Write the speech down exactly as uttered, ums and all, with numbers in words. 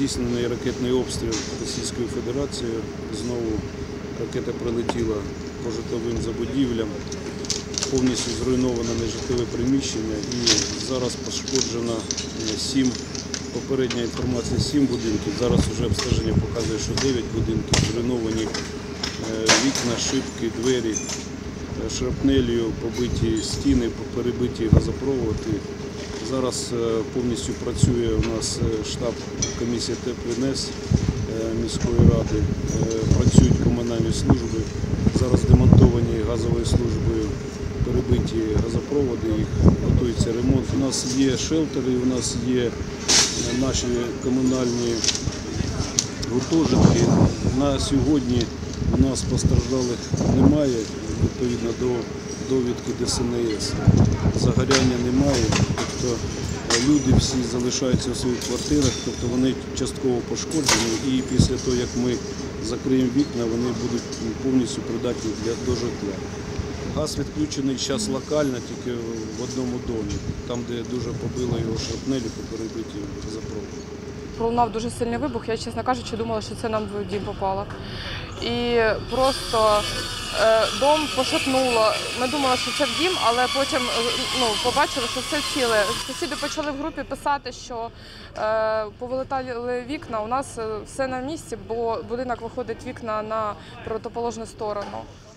здійснений ракетний обстріл Російською Федерацією. Знову ракета прилетіла по житловим забудівлям, повністю зруйноване нежитлове приміщення і зараз пошкоджено сім, попередня інформація, сім будинків. Зараз вже обстеження показує, що дев'ять будинків зруйновані, вікна, шибки, двері, шрапнелью побиті стіни, перебиті газопроводи. Зараз повністю працює у нас штаб комісії Теплінес міської ради, працюють комунальні служби, зараз демонтовані газовою службою перебиті газопроводи, їх готується ремонт. У нас є шелтери, у нас є наші комунальні гуртожитки. На сьогодні у нас постраждалих немає, відповідно до довідки Де Ес Ен Ес. Загоряння немає, тобто люди всі залишаються у своїх квартирах, тобто вони частково пошкоджені, і після того, як ми закриємо вікна, вони будуть повністю придатні для до житла. Газ відключений зараз локально, тільки в одному домі, там, де дуже побило його шрапнелю, по перебиті газопроводи. Пролунав дуже сильний вибух, я, чесно кажучи, думала, що це нам в дім попало. І просто е, дом пошатнуло. Ми думали, що це в дім, але потім ну, побачили, що все ціле. Сусіди почали в групі писати, що е, повилетали вікна, у нас все на місці, бо будинок виходить вікна на протиположну сторону.